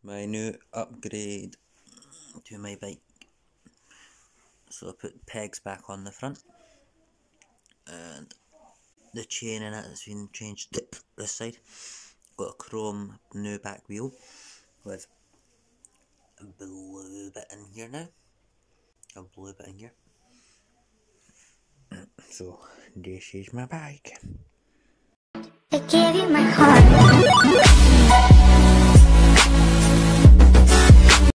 my new upgrade to my bike. So I put pegs back on the front, and the chain in it has been changed to this side. Got a chrome new back wheel with a blue bit in here now. A blue bit in here. So this is my bike. I gave you my heart.